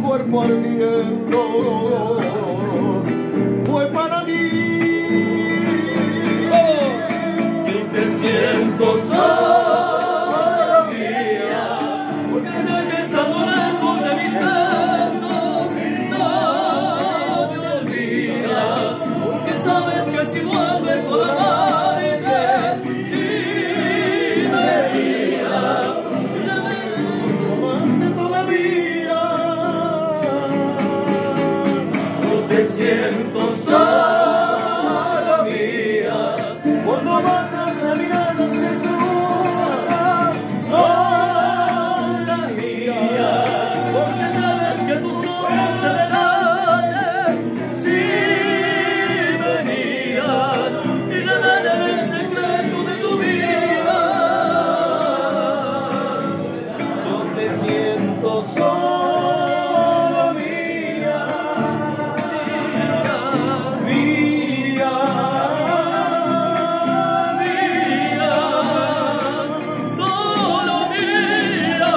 cuerpo ardiendo fue para mí. Yo te siento sola mía, porque sé que estando lejos de mis besos no me olvidas, porque sabes que si vuelves a amarte, si me irías, Amante todavía. yo te siento sola mía, Cuando matas la mirada sensuosa, sola mía, porque sabes que tus ojos te delatan, si venían y revelen el secreto de tu vida. Yo te siento sola mía, mía, mía, solo mía.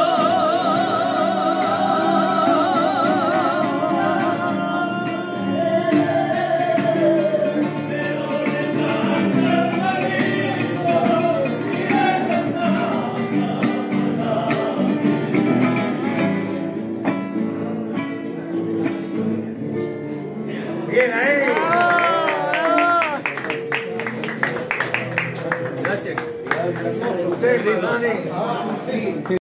bien ahí. Gracias. Ustedes, Dani.